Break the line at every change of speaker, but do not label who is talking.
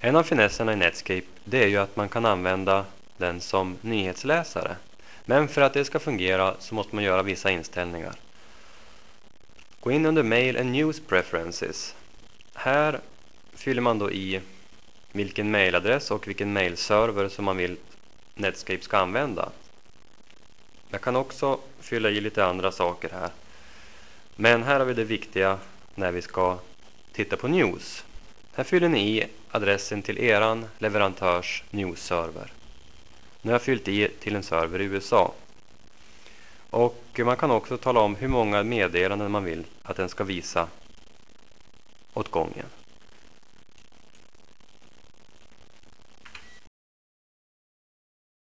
En av finesserna i Netscape det är ju att man kan använda den som nyhetsläsare. Men för att det ska fungera så måste man göra vissa inställningar. Gå in under Mail and News Preferences. Här fyller man då i vilken mailadress och vilken mailserver som man vill Netscape ska använda. Jag kan också fylla i lite andra saker här. Men här har vi det viktiga när vi ska titta på news. Här fyller ni i adressen till eran leverantörs news-server. Nu har jag fyllt i till en server i USA. Och man kan också tala om hur många meddelanden man vill att den ska visa åt gången.